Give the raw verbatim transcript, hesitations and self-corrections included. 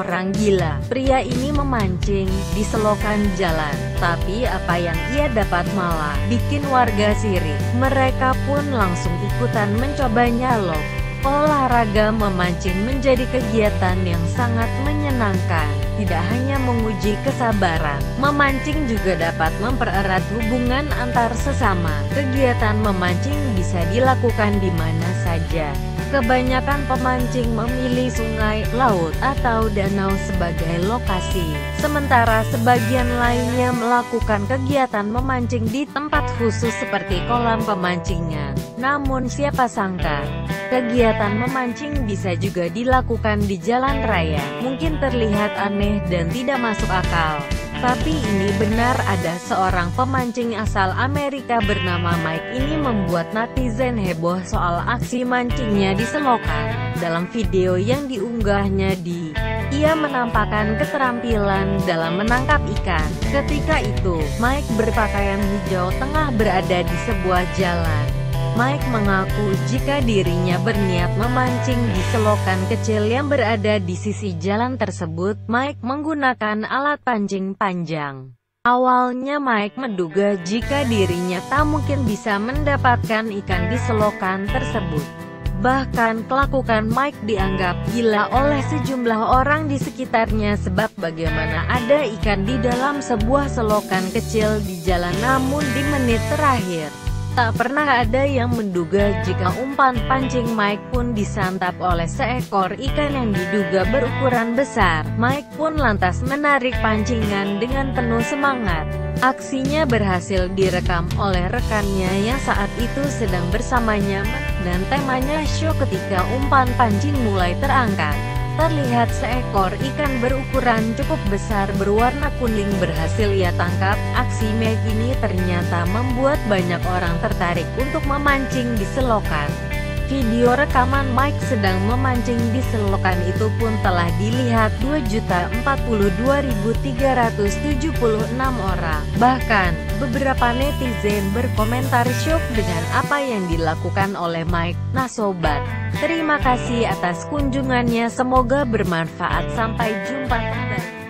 orang gila. Pria ini memancing di selokan jalan, tapi apa yang ia dapat malah bikin warga sirik. Mereka pun langsung ikutan mencobanya loh. Olahraga memancing menjadi kegiatan yang sangat menyenangkan. Tidak hanya menguji kesabaran, memancing juga dapat mempererat hubungan antar sesama. Kegiatan memancing bisa dilakukan di mana saja. Kebanyakan pemancing memilih sungai, laut, atau danau sebagai lokasi. Sementara sebagian lainnya melakukan kegiatan memancing di tempat khusus seperti kolam pemancingan. Namun siapa sangka, kegiatan memancing bisa juga dilakukan di jalan raya. Mungkin terlihat aneh dan tidak masuk akal, tapi ini benar. Ada seorang pemancing asal Amerika bernama Mike. Ini membuat netizen heboh soal aksi mancingnya di selokan. Dalam video yang diunggahnya di ia menampakkan keterampilan dalam menangkap ikan. Ketika itu, Mike berpakaian hijau tengah berada di sebuah jalan. Mike mengaku jika dirinya berniat memancing di selokan kecil yang berada di sisi jalan tersebut. Mike menggunakan alat pancing panjang. Awalnya Mike menduga jika dirinya tak mungkin bisa mendapatkan ikan di selokan tersebut. Bahkan kelakuan Mike dianggap gila oleh sejumlah orang di sekitarnya, sebab bagaimana ada ikan di dalam sebuah selokan kecil di jalan. Namun di menit terakhir, tak pernah ada yang menduga jika umpan pancing Mike pun disantap oleh seekor ikan yang diduga berukuran besar. Mike pun lantas menarik pancingan dengan penuh semangat. Aksinya berhasil direkam oleh rekannya yang saat itu sedang bersamanya, dan temanya show ketika umpan pancing mulai terangkat. Terlihat seekor ikan berukuran cukup besar berwarna kuning berhasil ia tangkap. Aksi Mike ini ternyata membuat banyak orang tertarik untuk memancing di selokan. Video rekaman Mike sedang memancing di selokan itu pun telah dilihat dua juta empat puluh dua ribu tiga ratus tujuh puluh enam orang. Bahkan, beberapa netizen berkomentar syok dengan apa yang dilakukan oleh Mike. Nah sobat, terima kasih atas kunjungannya, semoga bermanfaat. Sampai jumpa kembali.